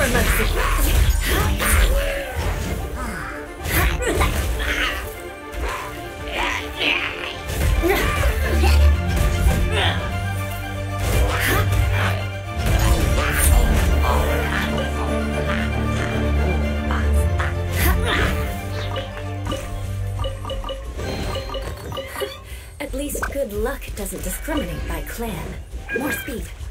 for mercy. At least good luck doesn't discriminate by clan. More speed.